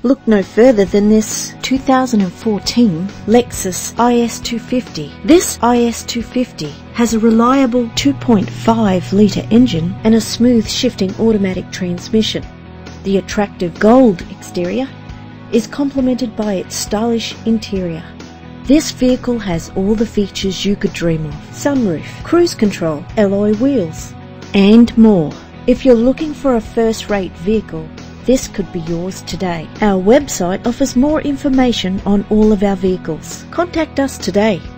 Look no further than this 2014 Lexus IS250. This IS250 has a reliable 2.5-litre engine and a smooth shifting automatic transmission. The attractive gold exterior is complemented by its stylish interior. This vehicle has all the features you could dream of: sunroof, cruise control, alloy wheels, and more. If you're looking for a first-rate vehicle, this could be yours today. Our website offers more information on all of our vehicles. Contact us today.